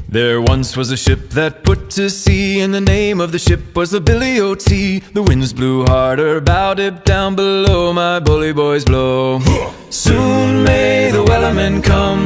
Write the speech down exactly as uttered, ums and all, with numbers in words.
There once was a ship that put to sea, and the name of the ship was the Billy O T. The winds blew harder, bowed it down below, my bully boys blow. Soon may the wellerman come